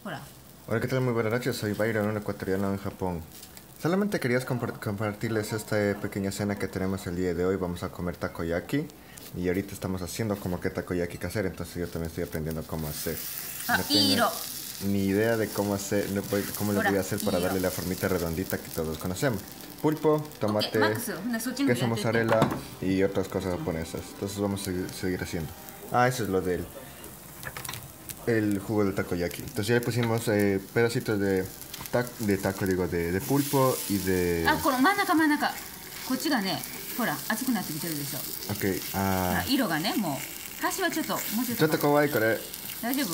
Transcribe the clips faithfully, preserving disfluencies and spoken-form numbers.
Hola. Hola, ¿qué tal? Muy buenas noches, soy Byron, un ecuatoriano en Japón. Solamente quería compart compartirles esta pequeña cena que tenemos el día de hoy. Vamos a comer takoyaki y ahorita estamos haciendo como que takoyaki casero, entonces yo también estoy aprendiendo cómo hacer. Ah, no tengo hiro. ni idea de cómo hacer, no voy, cómo lo Ahora, voy a hacer para hiro. darle la formita redondita que todos conocemos. Pulpo, tomate, Okay, Max, una sushi no queso ya te- mozzarella y otras cosas japonesas. Entonces vamos a seguir, seguir haciendo. Ah, eso es lo del el jugo del takoyaki. Entonces ya le pusimos eh, pedacitos de, ta de taco, digo, de, de pulpo y de... あ、この真ん中真ん中。こっちがね、ほら、熱くなってきてるでしょ。 Ok, あ ah... 色がね、もう。端はちょっと、もうちょっちょと。 っと怖いこれ。 大丈夫。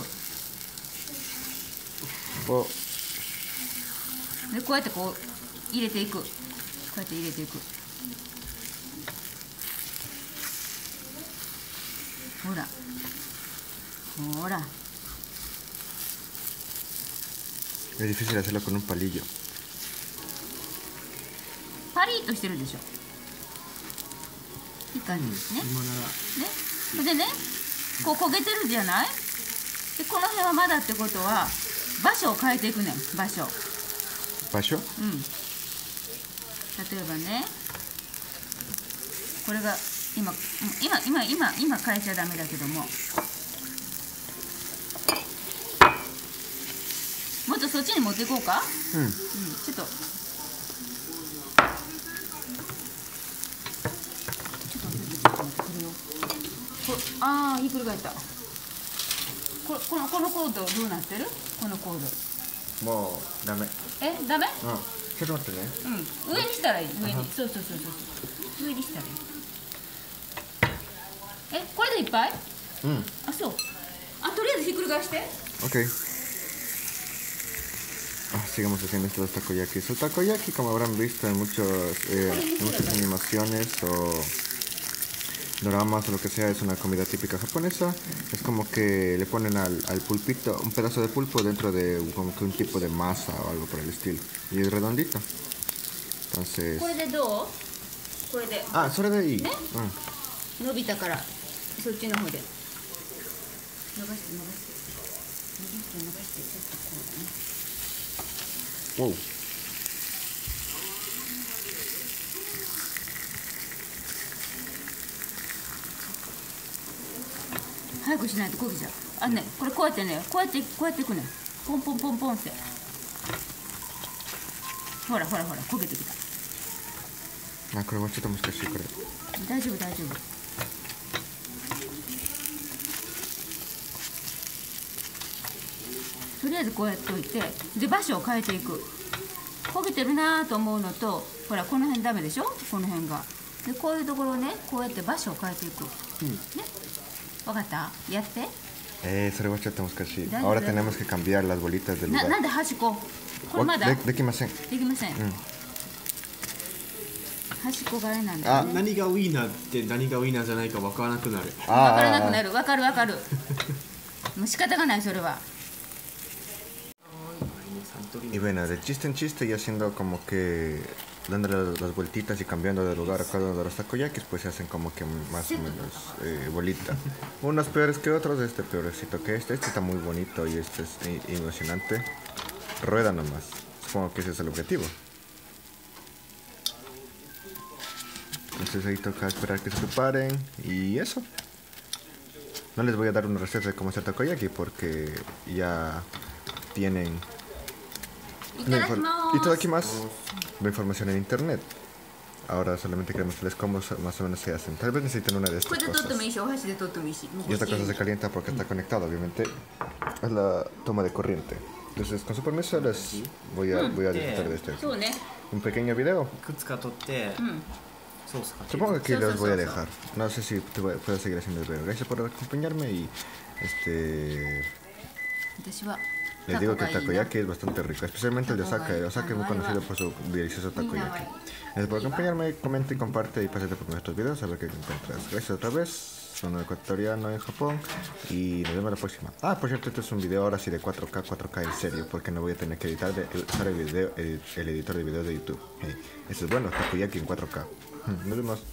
お、 で、こうやってこう、入れていく。こうやって入れていく。ほら。ほら。 es difícil hacerlo con un palillo. パリッとしてるでしょ。いい感じですね。ね。それでね、こう焦げてるじゃない？で、この辺はまだってことは、場所を変えていくねん、場所。 ¿Pacho? うん。例えばね、これが今、今、今、今、今変えちゃダメだけども、もっとそっちに持っていこうか？ Mm. うん、ちょっと。 ああ、ひっくり返った。ここのこのコードどうなってる？このコード。 もうダメ。 え、ダメ？ うん。ちょっと待ってね。 うん。上にしたらいい。上に。そうそうそうそう。上にしたらいい。え、これでいっぱい？ Mm. あ、そう。あ、とりあえずひっくり返して。 Ok. Ah, sigamos haciendo estos takoyakis. El takoyaki, como habrán visto en, muchos, eh, en muchas animaciones o doramas o lo que sea, es una comida típica japonesa. Es como que le ponen al, al pulpito un pedazo de pulpo dentro de como que un tipo de masa o algo por el estilo. Y es redondito. Entonces... これでどう？これで。 Ah, eso era de ahí. ね？ Mm. 伸びたからそっちの方で。伸ばして伸ばして。伸ばして伸ばしてちょっとこうだね。 Wow. 早くしないと焦げちゃう。あのね、これこうやってね、こうやってこうやっていくね。ポンポンポンポンって。ほらほらほら焦げてきた。 Ah, creo que vamos a hacer esto. 大丈夫大丈夫。とりあえずこうやっておいて、で場所を変えていく。焦げてるなと思うのと、ほらこの辺ダメでしょ？この辺が。でこういうところをね、こうやって場所を変えていく。 Mm. ね。わかった？やって。 Eh, eso le tenemos que decir. Dale, Ahora dale. tenemos que cambiar las bolitas del な lugar. なんで端っこ？これまだ De, de aquí más en. できません。 うん端っこがあれなんだよあね。 何がウィーナーって何がウィーナーじゃないか分からなくなる。 わからなくなる。わかるわかる。もう仕方がないそれは。 Y bueno, de chiste en chiste y haciendo como que dándole las, las vueltitas y cambiando de lugar a cada uno de los takoyakis, pues se hacen como que más o menos eh, bolita. Unos peores que otros, este peorcito que este. Este está muy bonito y este es eh, emocionante. Rueda nomás. Supongo que ese es el objetivo. Entonces ahí toca esperar que se preparen y eso. No les voy a dar una receta de cómo hacer takoyaki porque ya tienen la infor- y todo aquí más la información en internet. Ahora solamente queremos mostrarles cómo so- más o menos se hacen. Tal vez necesiten una de これ estas で取って cosas. もいいし、お箸で取ってもいいし。 Y esta cosa se calienta porque está conectado, obviamente, a la toma de corriente. Entonces, con su permiso, les voy a, voy a disfrutar de este そうね。 un pequeño video. いくつか取って、ソースかける。 Supongo que aquí Sí, les sí, voy a sí, sí. dejar. No sé si te voy- puedo seguir haciendo el video. Gracias por acompañarme y este 私は les digo que タ el コがいいな。 takoyaki es bastante rico, especialmente el de Osaka. El Osaka es muy conocido por su delicioso takoyaki. Gracias por acompañarme, comenta y comparte y pásate por nuestros videos a ver qué encuentras. Gracias otra vez, soy un ecuatoriano en Japón y nos vemos la próxima. Ah, por cierto, este es un video ahora sí de cuatro K, cuatro K en serio, porque no voy a tener que editar de, usar el, video, el, el editor de videos de YouTube. Hey, eso es bueno, takoyaki en cuatro K. Nos vemos.